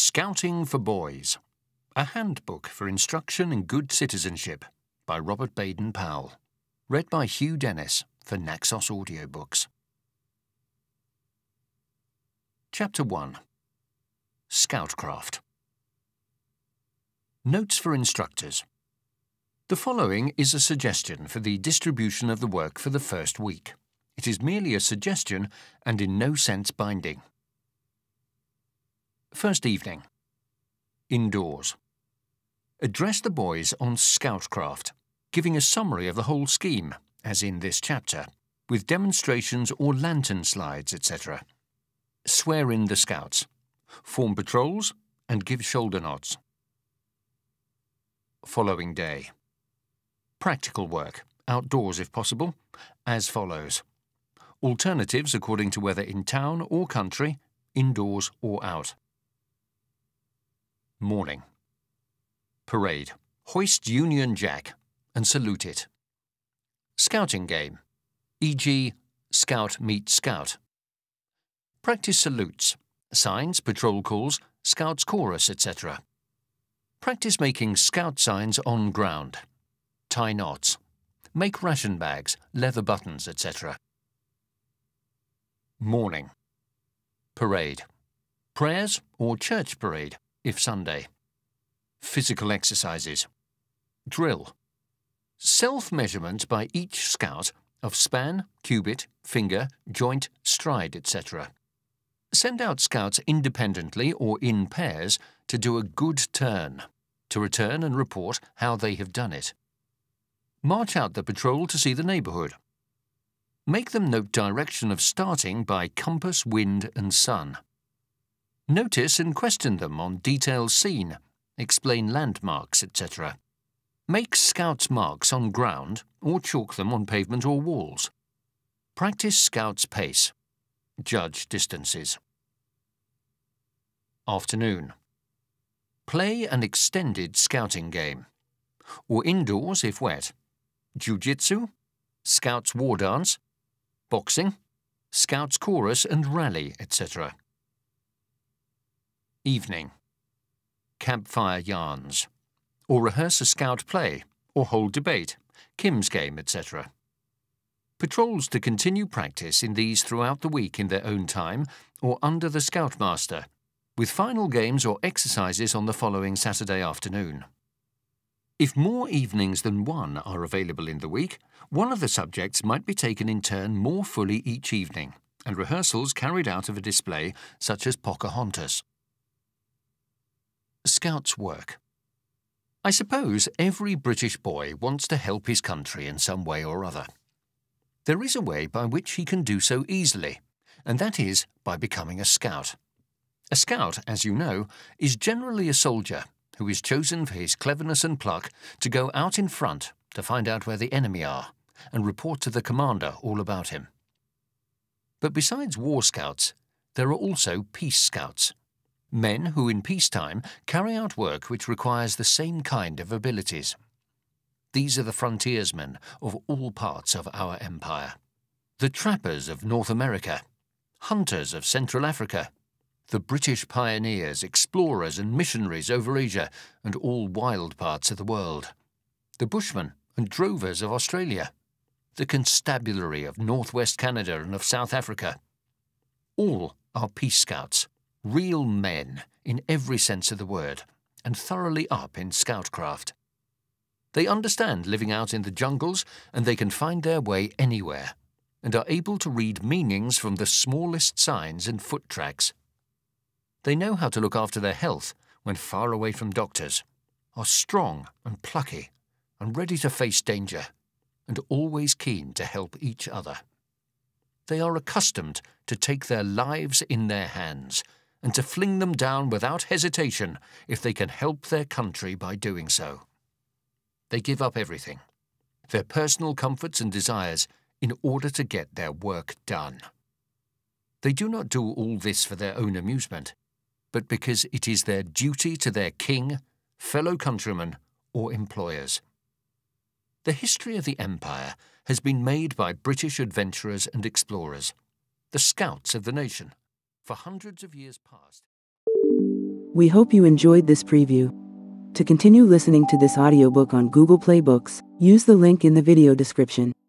Scouting for Boys, a handbook for instruction in good citizenship by Robert Baden-Powell, read by Hugh Dennis for Naxos Audiobooks. Chapter 1. Scoutcraft. Notes for instructors. The following is a suggestion for the distribution of the work for the first week. It is merely a suggestion and in no sense binding. First evening. Indoors. Address the boys on Scoutcraft, giving a summary of the whole scheme, as in this chapter, with demonstrations or lantern slides, etc. Swear in the scouts, form patrols, and give shoulder nods. Following day. Practical work, outdoors if possible, as follows. Alternatives according to whether in town or country, indoors or out. Morning. Parade. Hoist Union Jack and salute it. Scouting game, e.g. Scout meet Scout. Practice salutes, signs, patrol calls, Scouts chorus, etc. Practice making Scout signs on ground. Tie knots. Make ration bags, leather buttons, etc. Morning. Parade. Prayers or church parade, if Sunday. Physical exercises. Drill. Self-measurement by each scout of span, cubit, finger, joint, stride, etc. Send out scouts independently or in pairs to do a good turn, to return and report how they have done it. March out the patrol to see the neighbourhood. Make them note direction of starting by compass, wind and sun. Notice and question them on details seen, explain landmarks, etc. Make scouts' marks on ground or chalk them on pavement or walls. Practice scouts' pace. Judge distances. Afternoon. Play an extended scouting game, or indoors if wet. Jiu-jitsu, Scouts' war dance, boxing, Scouts' chorus and rally, etc. Evening. Campfire yarns, or rehearse a scout play, or hold debate, Kim's game, etc. Patrols to continue practice in these throughout the week in their own time or under the Scoutmaster, with final games or exercises on the following Saturday afternoon. If more evenings than one are available in the week, one of the subjects might be taken in turn more fully each evening, and rehearsals carried out of a display such as Pocahontas. Scouts' work. I suppose every British boy wants to help his country in some way or other. There is a way by which he can do so easily, and that is by becoming a scout. A scout, as you know, is generally a soldier who is chosen for his cleverness and pluck to go out in front to find out where the enemy are and report to the commander all about him. But besides war scouts, there are also peace scouts. Men who in peacetime carry out work which requires the same kind of abilities. These are the frontiersmen of all parts of our empire. The trappers of North America, hunters of Central Africa, the British pioneers, explorers and missionaries over Asia and all wild parts of the world, the bushmen and drovers of Australia, the constabulary of northwest Canada and of South Africa. All are peace scouts. Real men in every sense of the word, and thoroughly up in Scoutcraft. They understand living out in the jungles, and they can find their way anywhere, and are able to read meanings from the smallest signs and foot tracks. They know how to look after their health when far away from doctors, are strong and plucky, and ready to face danger, and always keen to help each other. They are accustomed to take their lives in their hands, and to fling them down without hesitation if they can help their country by doing so. They give up everything, their personal comforts and desires, in order to get their work done. They do not do all this for their own amusement, but because it is their duty to their king, fellow countrymen, or employers. The history of the empire has been made by British adventurers and explorers, the scouts of the nation, for hundreds of years past. We hope you enjoyed this preview. To continue listening to this audiobook on Google Play Books, use the link in the video description.